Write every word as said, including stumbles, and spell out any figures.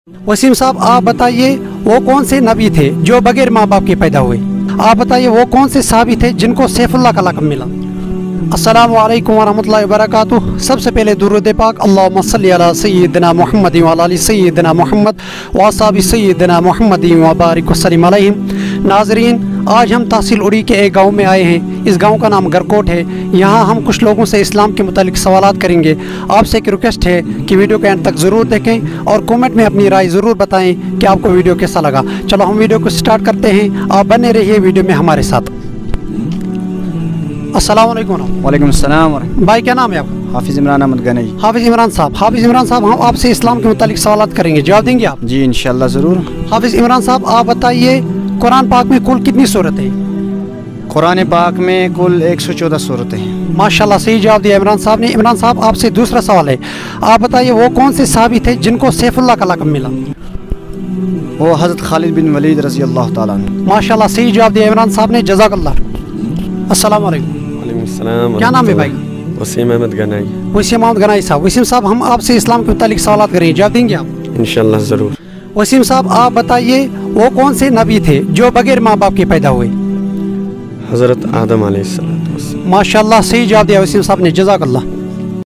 वसीम साहब, आप बताइए वो कौन से नबी थे जो बगैर माँ बाप के पैदा हुए? आप बताइए वो कौन से सहाबी थे जिनको सैफुल्लाह का लक़ब मिला? अस्सलामु अलैकुम वरहमतुल्लाहि वबरकातुहू। सबसे पहले दुरूद पाक अल्लाहुम्मा सल्लि अला सय्यिदिना मुहम्मद व अला आलि सय्यिदिना मुहम्मद व असहाबि सय्यिदिना मुहम्मद व बारिक वसल्लिम अलैहिम। नाज़रीन, आज हम तहसील उड़ी के एक गांव में आए हैं। इस गांव का नाम गरकोट है। यहाँ हम कुछ लोगों से इस्लाम के मुतालिक सवालात करेंगे। आपसे एक रिक्वेस्ट है कि वीडियो के एंड तक ज़रूर देखें और कमेंट में अपनी राय ज़रूर बताएं कि आपको वीडियो कैसा लगा। चलो हम वीडियो को स्टार्ट करते हैं। आप बने रहिए वीडियो में हमारे साथ। अस्सलाम वालेकुम। वालेकुम अस्सलाम। भाई, क्या नाम है आपका? हाफिज़ इमरान अहमद गनई। हाफिज़ इमरान साहब, हाफिज़ इमरान साहब, हम आपसे इस्लाम के मुतालिक सवालात करेंगे, जवाब देंगे आप? जी इंशाल्लाह ज़रूर। हाफिज़ इमरान साहब, आप बताइए कुरान पाक में कुल कितनी सूरतें हैं? कुरान पाक में कुल एक सौ चौदह सूरतें हैं। माशाल्लाह, सही जवाब दिया इमरान साहब ने। इमरान साहब, आपसे दूसरा सवाल है। आप बताइए वो कौन से सहाबी थे जिनको सैफुल्लाह का लक़ब मिला? वो हज़रत खालिद बिन वलीद रज़ी अल्लाह ताला अन्हु। माशाल्लाह, सही जवाब दिया इमरान साहब ने। जज़ाकल्लाह। अस्सलाम वालेकुम। वालेकुम अस्सलाम। क्या नाम है भाई? वसीम अहमद गनाई। वसीम अहमद गनाई साहब। वसीम साहब, हम आपसे इस्लाम के मुतालिक सवालात करेंगे, जवाब देंगे आप? इंशाल्लाह ज़रूर। वसीम साहब, आप बताइए वो कौन से नबी थे जो बगैर माँ बाप के पैदा हुए? हज़रत आदम अलैहिस्सलाम। माशाल्लाह, सही जवाब दिया वसीम साहब ने। जज़ाकल्लाह।